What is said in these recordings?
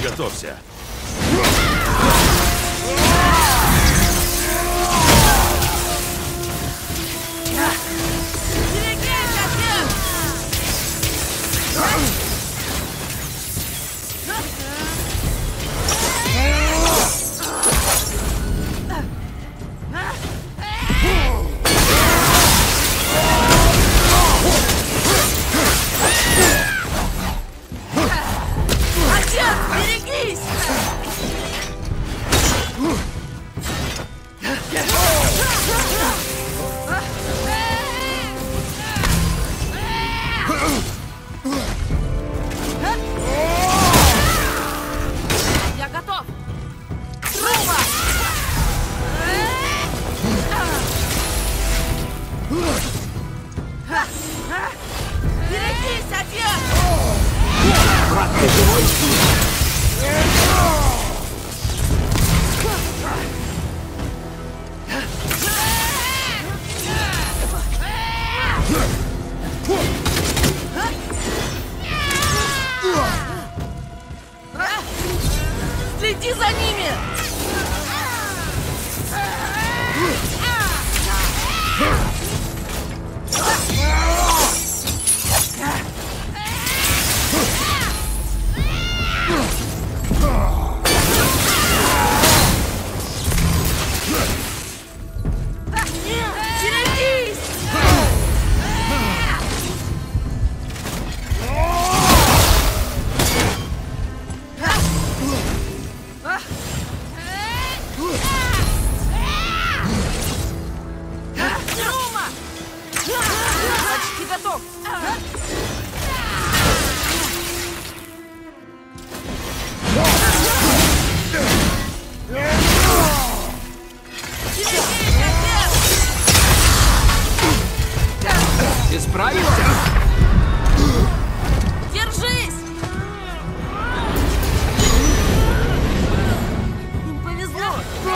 Готовься. Следи за ними! Ты справился? Держись! Им повезло!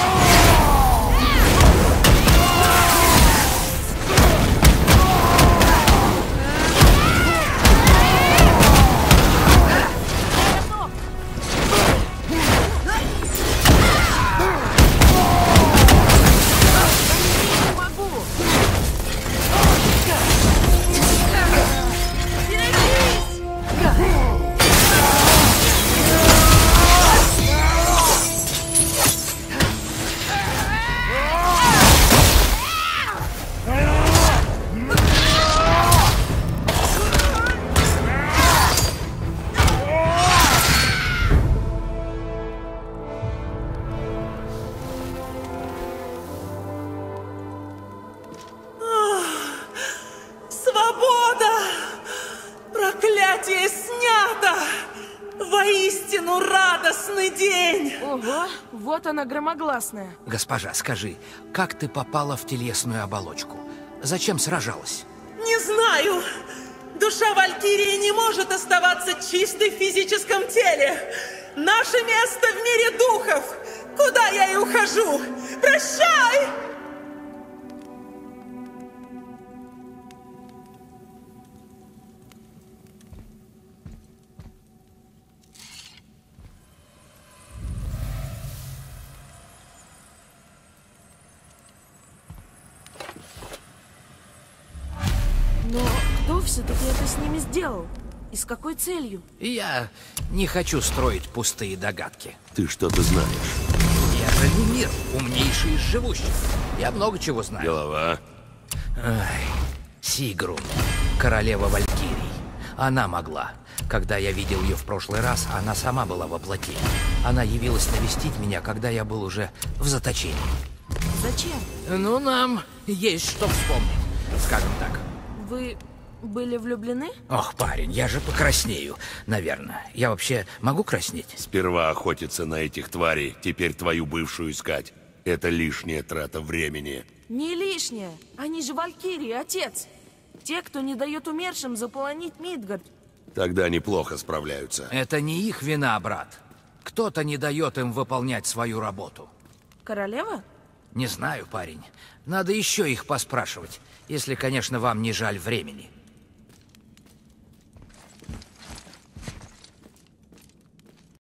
Проклятие снято! Воистину радостный день! Ого, вот она громогласная. Госпожа, скажи, как ты попала в телесную оболочку? Зачем сражалась? Не знаю! Душа Валькирии не может оставаться чистой в физическом теле! Наше место в мире духов! Куда я и ухожу! Прощай! Но кто все-таки это с ними сделал? И с какой целью? Я не хочу строить пустые догадки. Ты что-то знаешь. Я же не мир, умнейший из живущих. Я много чего знаю. Голова. Ай, Сигрун, королева Валькирий. Она могла. Когда я видел ее в прошлый раз, она сама была во плоти. Она явилась навестить меня, когда я был уже в заточении. Зачем? Ну, нам есть что вспомнить, скажем так. Вы были влюблены? Ох, парень, я же покраснею, наверное. Я вообще могу краснеть? Сперва охотиться на этих тварей, теперь твою бывшую искать. Это лишняя трата времени. Не лишнее. Они же валькирии, отец. Те, кто не дает умершим заполонить Мидгард. Тогда неплохо справляются. Это не их вина, брат. Кто-то не дает им выполнять свою работу. Королева? Не знаю, парень. Надо еще их поспрашивать, если, конечно, вам не жаль времени.